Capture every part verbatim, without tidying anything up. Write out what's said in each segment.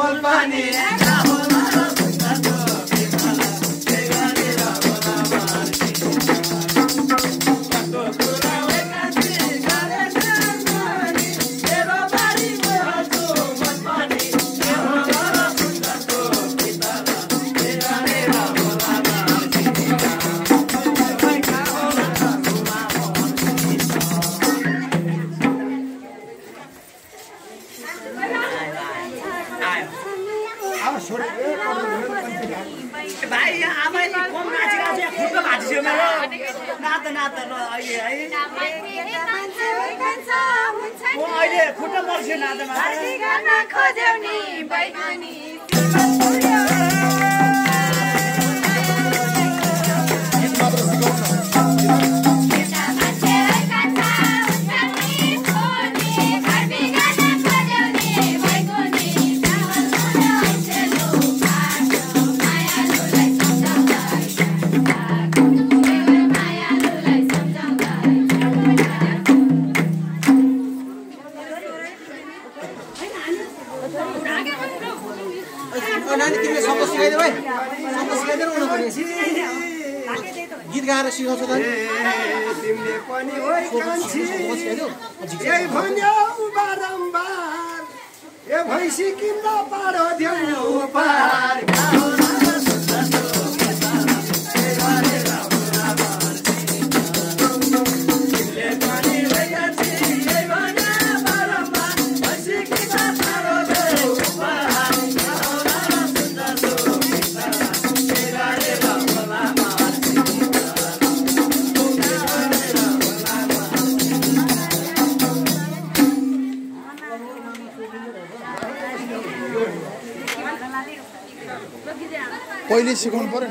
पानी भाइ आमा नि कम नाचिरहेको छ खुट्टा भाँचिसक्यो मेरो नात नात ल अहिले है म अहिले खुट्टा पर्छ नातमा खोज्यौ नि बैगनी गीत गाएर सिकाउँछ त तिमीले पनि होइ कान्छी यही भन्यो बारम्बार ए भैँसी किन्न पारो देऊ पार पहिले सिकाउनु पर्यो नि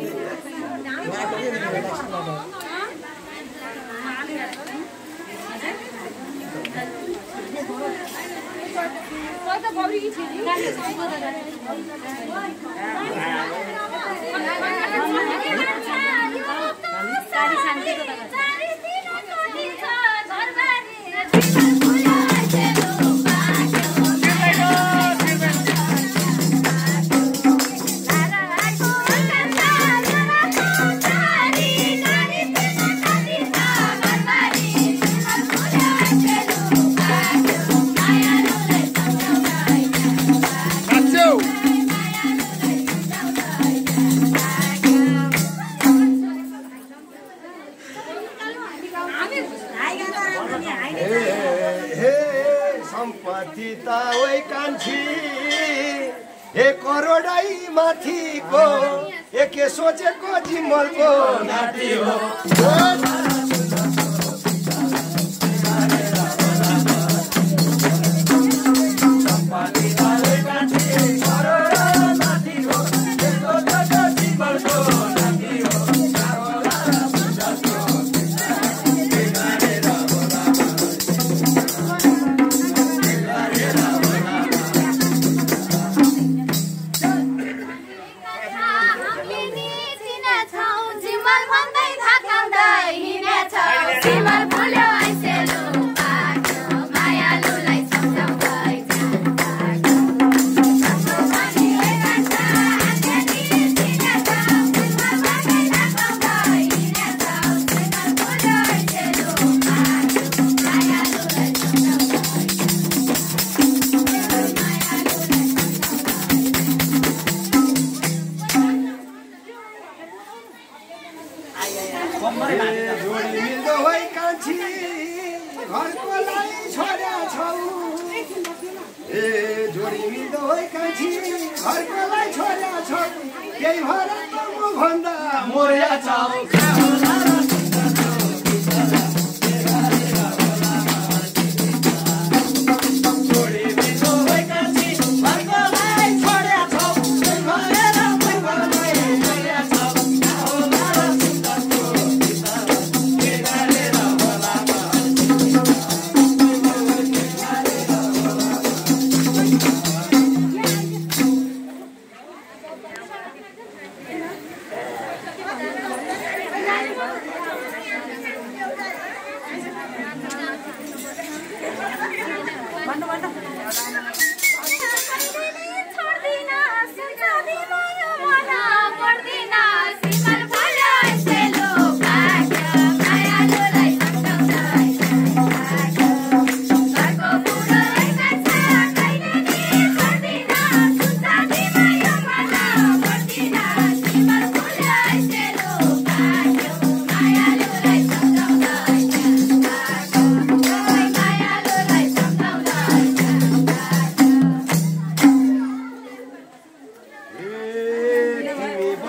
सम्पत्ति त ओइ कान्छी हे करोडै माथिको एके सोचेको जिम्मलको नाति हो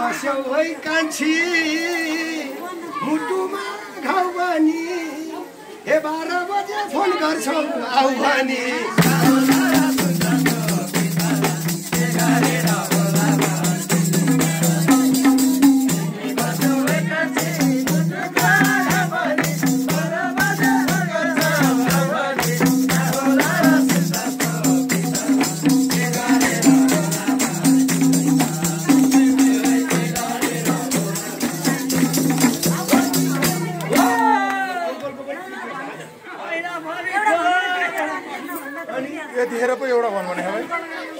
बस्यौ है कान्छी मुटुमा घाउ बनी हे बाह्र बजे फोन गर्छौ आउ भनी यतिखेर पो एउटा भन भने भाइ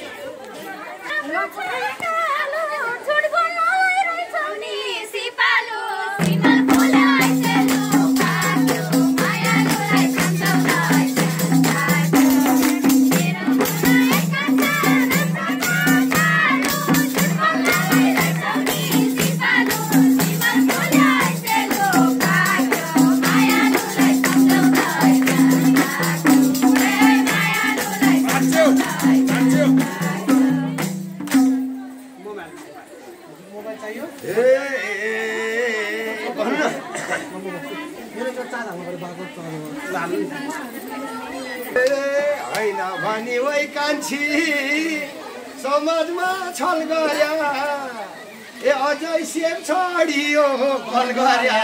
होइन भनी वै कान्छी समाजमा छल गर्या ए अझै सेप छडियो फल गर्या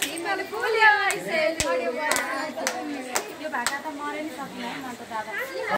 यो भाका त मरे नि सक्ने है म त दादा